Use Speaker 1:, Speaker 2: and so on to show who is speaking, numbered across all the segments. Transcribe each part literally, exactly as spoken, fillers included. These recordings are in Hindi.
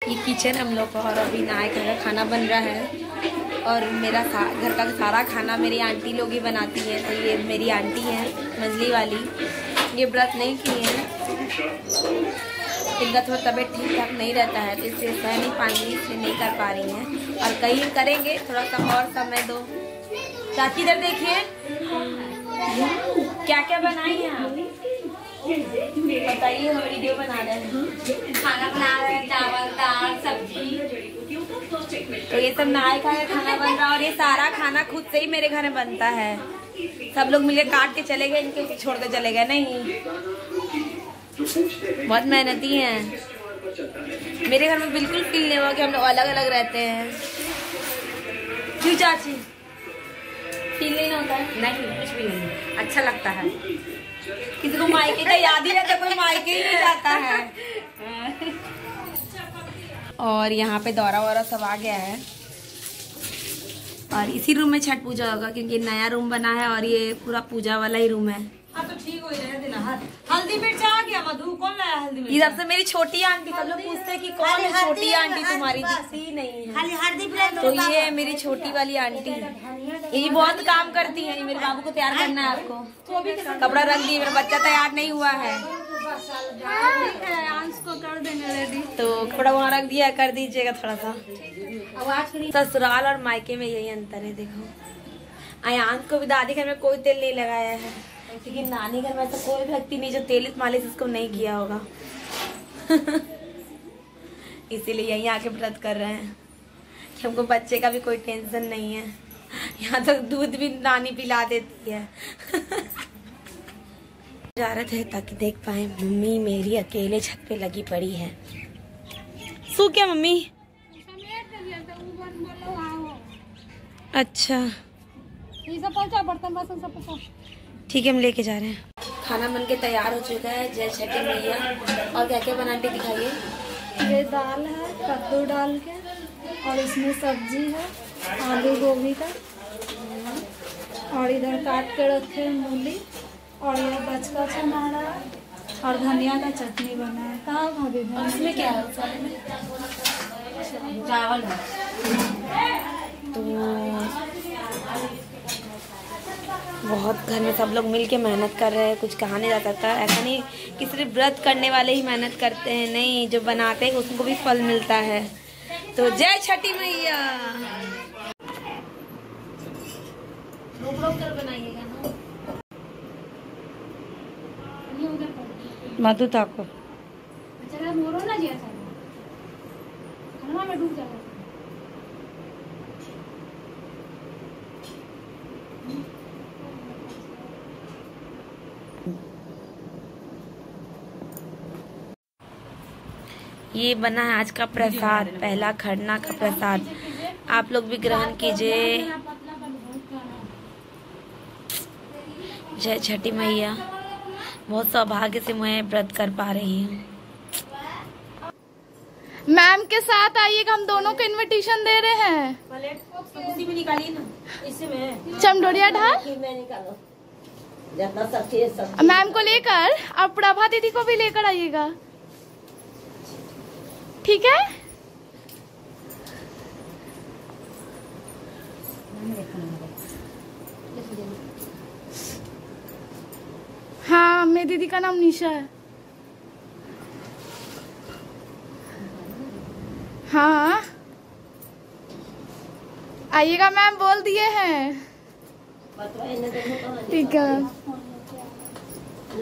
Speaker 1: ये किचन हम लोग का और अभी नहाए खाए का खाना बन रहा है। और मेरा घर का सारा खाना मेरी आंटी लोग ही बनाती है। तो ये मेरी आंटी है मंजली वाली, ये व्रत नहीं किए हैं, इनका थोड़ा तबीयत ठीक ठाक नहीं रहता है तो इसलिए सह नहीं पाएंगी, इसलिए नहीं कर पा रही हैं। और कहीं करेंगे, थोड़ा सा और समय दो। चाची इधर देखिए क्या क्या बनाई है आप, बताइए। हम वीडियो बना रहे हैं, खाना बना रहे हैं, चावल दाल सब्जी। तो ये सब नहाए खाए खाना बन रहा है। और ये सारा खाना खुद से ही मेरे घर में बनता है। सब लोग मिलकर काट के चले गए, इनके छोड़ के चले गए नहीं। बहुत मेहनती हैं। मेरे घर में बिल्कुल फील नहीं हुआ कि हम लोग अलग अलग रहते हैं। क्यों चाची, फील नहीं होता है? नहीं, कुछ भी नहीं, अच्छा लगता है। किसी को मायके का याद ही रहता, कोई मायके ही नहीं जाता है। और यहाँ पे दौरा वौरा सब आ गया है और इसी रूम में छठ पूजा होगा क्योंकि नया रूम बना है और ये पूरा पूजा वाला ही रूम है।
Speaker 2: तो ठीक हो रहे हल्दी मिर्च आ गया। मधु कौन लाया हल्दी मिर्च?
Speaker 1: ये सबसे मेरी छोटी आंटी, सब लोग पूछते हैं कि कौन है छोटी आंटी तुम्हारी, दिखती नहीं है। तो ये मेरी छोटी वाली आंटी, ये बहुत काम करती है। मेरे बाबू को तैयार करना है, आपको कपड़ा रख दिए, मेरा बच्चा तैयार नहीं हुआ है
Speaker 2: को कर देंगे रेडी।
Speaker 1: तो कपड़ा वहाँ रख दिया, कर दीजिएगा थोड़ा सा। ससुराल और मायके में यही अंतर है। देखो आयांश को भी दादी घर में कोई तेल नहीं लगाया है, क्योंकि नानी घर में तो कोई व्यक्ति नहीं जो तेल मालिश इसको नहीं किया होगा। इसीलिए यहीं आके व्रत कर रहे हैं कि हमको बच्चे का भी कोई टेंशन नहीं है। यहाँ तक तो दूध भी नानी पिला देती है। जा रहे थे ताकि देख पाए मम्मी मेरी अकेले छत पे लगी पड़ी है। सो क्या मम्मी? अच्छा
Speaker 2: बर्तन सब
Speaker 1: ठीक है, हम लेके जा रहे हैं। खाना बन के तैयार हो चुका है। जय छठी मैया। और क्या क्या बनाते दिखाइए।
Speaker 2: ये दाल है कद्दू डाल के, और इसमें सब्जी है आलू गोभी का, और इधर काट के रखे मूली, और ये बचका चना रहा है, और धनिया का चटनी बना है। कहाँ भाभी?
Speaker 1: इसमें क्या है?
Speaker 2: चावल है।
Speaker 1: तो बहुत घर में सब लोग मिलके मेहनत कर रहे हैं, कुछ कहा नहीं जाता था। ऐसा नहीं कि सिर्फ व्रत करने वाले ही मेहनत करते हैं, नहीं, जो बनाते हैं उसको भी फल मिलता है। तो जय छठी मैया। बनाइएगा ना मधु ताको
Speaker 2: में डूब जाएगा।
Speaker 1: ये बना है आज का प्रसाद, पहला खरना का प्रसाद। आप लोग भी ग्रहण कीजिए। जय छठी मैया। बहुत सौभाग्य से मैं व्रत कर पा रही हूँ।
Speaker 2: मैम के साथ आइएगा, हम दोनों को इनविटेशन दे रहे हैं।
Speaker 1: उसी में निकालिए ना, इसी में
Speaker 2: चमडोरिया ढाल
Speaker 1: सब
Speaker 2: मैम को लेकर, और प्रभा दीदी को भी लेकर आइएगा, ठीक है? हाँ, मेरी दीदी का नाम निशा है। हाँ आइएगा मैम, बोल दिए हैं। ठीक है,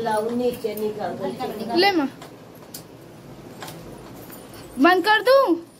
Speaker 2: ले माँ, बंद कर दूं?